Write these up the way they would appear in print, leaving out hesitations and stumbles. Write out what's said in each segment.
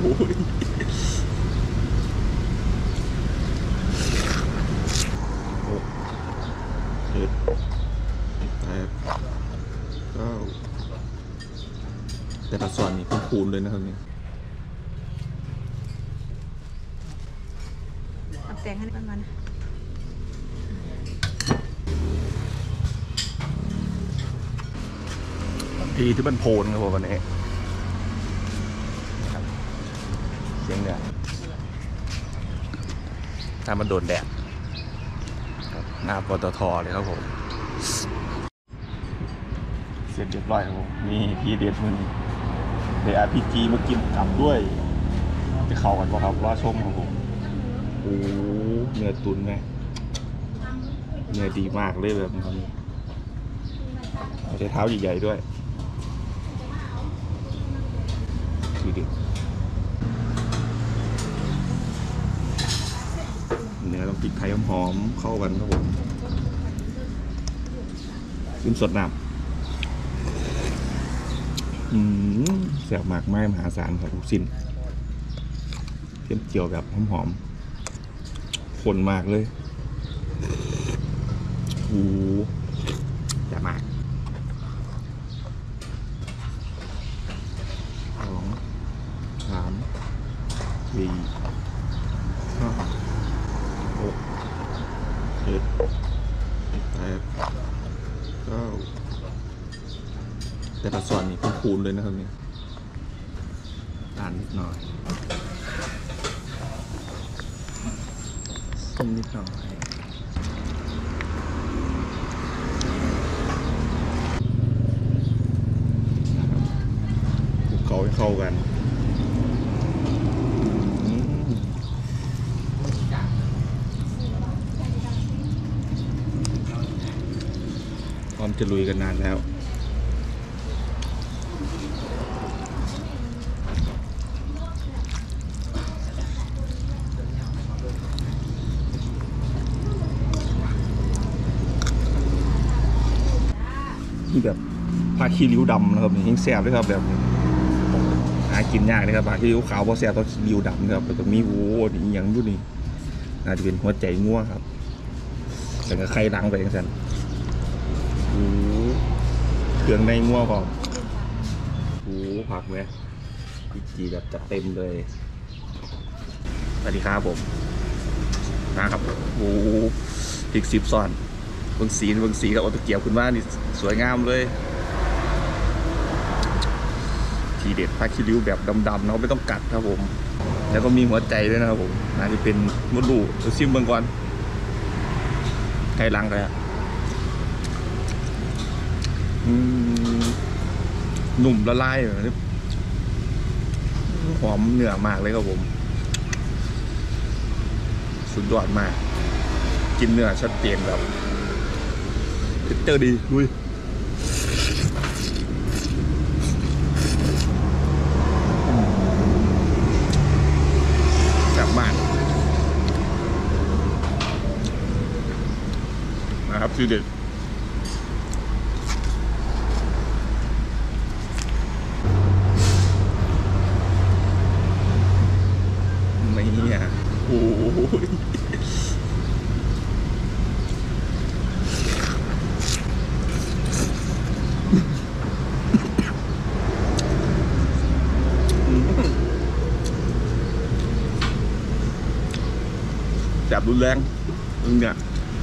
เจ็ดแปดเก้าแต่ละส่วนนี่คูณเลยนะครับนี่เอาแตงให้มันทีที่มันโพนครับผมวันนี้เสียงเนี่ยถ้ามันโดนแดดหน้าปตทเลยครับผมเสร็จเรียบร้อยครับผมนี่ทีเด็ดมันเดี๋ยวRPGมากินกลับด้วยจะเข้ากันป่ะครับรอชมครับผมโอ้เนื้อตุ๋นไหมเนื้อดีมากเลยแบบนี้เอาใช้เท้าใหญ่ๆด้วยทีเด็ดเนื้อต้องพริกไทยหอมๆเข้ากันครับผมกินสดน้ำแซ่บมากไม้มหาศาลครับทุกสิ้นเทียมเจียวแบบหอมๆข้นมากเลยโอ้แซ่บมาก2 3 4 5 6 7 8 9แต่ละส่วนนี่คูณเลยนะครับนี่อ่านนิดหน่อยส้มนิดหน่อยคลุกเคล้าให้เข้ากันพร้อมจะลุยกันนานแล้วนี่แบบปลาขี้ริ้วดำนะครับยิ่งแซ่บด้วยครับแบบหากินยากเลยครับปลาขี้ริ้วขาวเพราะแซ่บต้องขี้ริ้วดำครับแต่มีหูนี่อย่างยุ่นี่น่าจะเป็นหัวใจงัวครับแต่ก็ไข่ล้างไปอย่างนั้นเครื่องในงัวก่อนผักไหมจีแบบจัดเต็มเลยสวัสดีครับผมนะครับพริก10 ซ้อนเบิ่งสีกับเอาตะเกียบคุณว่านี่สวยงามเลยทีเด็ดปลาขี้ริ้วแบบดำๆนะไม่ต้องกัดครับผมแล้วก็มีหัวใจด้วยนะครับผมน่าจะเป็นมดลูกซิมเบิ่งก่อนไข่ลังเลยอ่ะหนุ่มละลายแบบหอมเนื้อมากเลยครับผมสุดยอดมากกินเนื้อชัดเจนแบบเจอดีลุยจับมากนะครับชื่อเด็ดไม่อ่ะโอ้ยจับรุนแรงเนี่ย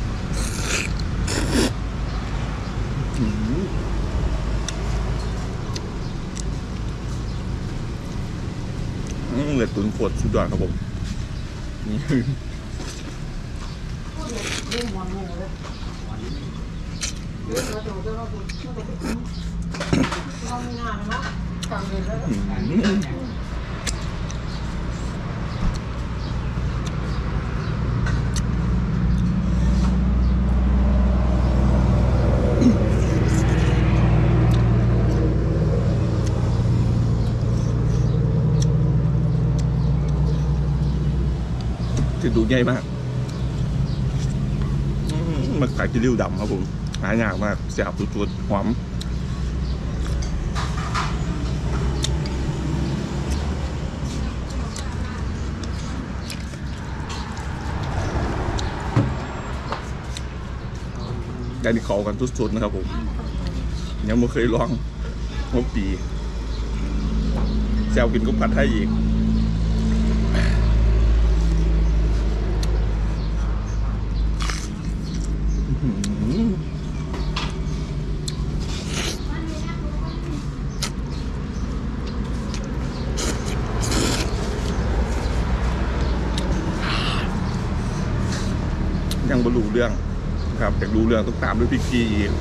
เลยตุ๋นขวดสุดยอดครับผมนี่จะดูใหญ่มากมันขายกิริ้วดำครับผมหายากมากแซ่บจุดๆหอมได้ที่เขากันสุดๆนะครับผมยังไม่เคยลองหัวปีแซวกินก็ผัดให้อีกยังบรรลุเรื่องครับอยากรู้เรื่องต้องตามด้วยพี่กีอีก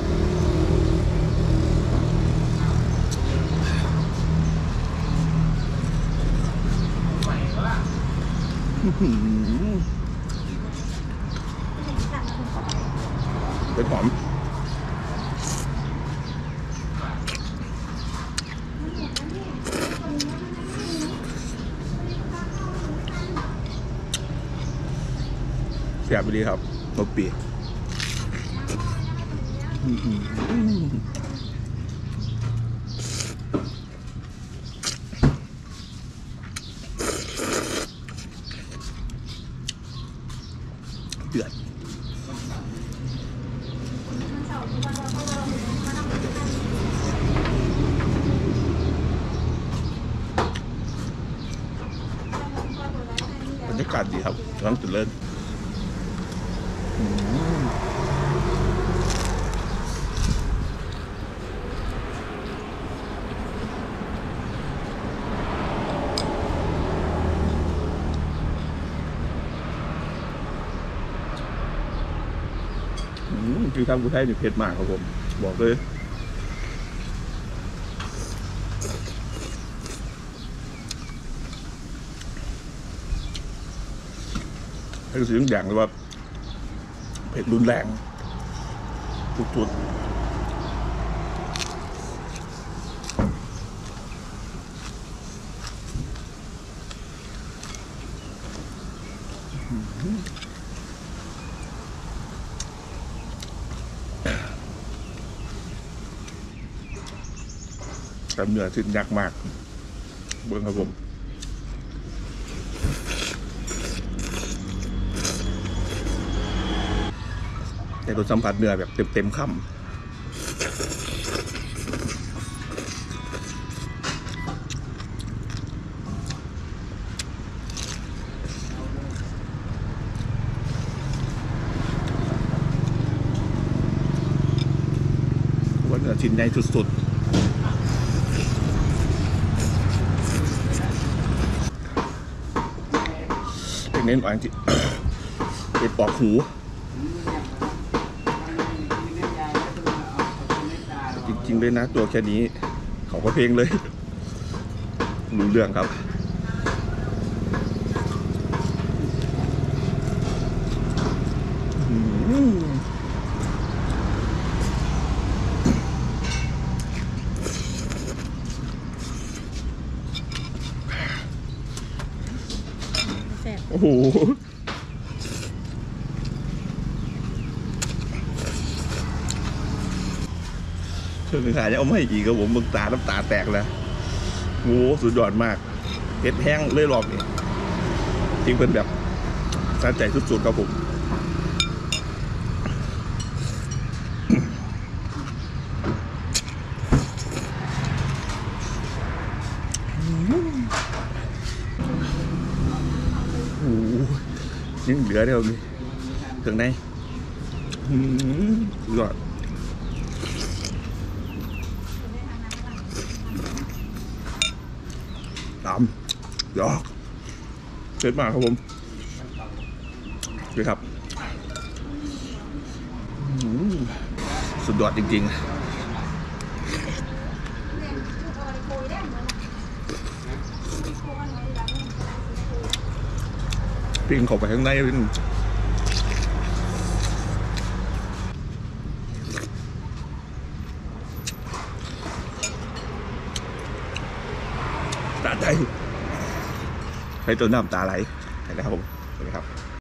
เป็นหอมแซ่บไปดีครับนกปีเดือดบรรยากาศดีครับร้านตื่นเล่นคือทำกูไทยนี่เผ็ดมากครับผมบอกเลยให้รู้สึกอย่างเลยว่าเผ็ดรุนแรงทุกจุดแต่เนื้อชิ้นยักษ์มากเบิ้งครับผมแต่รสสัมผัสเนื้อแบบเต็มคำว่าเนื้อชิ้นใหญ่สุดๆเน้นหวานจิเป็นปอกหูจริงๆเลยนะตัวแค่นี้เขาก็เพลงเลยรู้เรื่องครับโอ้โหเพิ่งขายจะเอาไม่อีกครับผมมึงน้ำตาแตกแล้วโอ้สุดยอดมากเผ็ดแห้งเลยรอบนี้จริงเป็นแบบสะใจสุดๆครับผมโอ้ยังเหลือเดียวนี่ถึงไหนสุดยอดตามยอกเผ็ดมากครับผมดูครับสุดยอดจริงๆปิ้งเข้าไปข้างในเป็นตาใจให้ตัวน้ำตาไหลนะครับผมสวัสดีครับ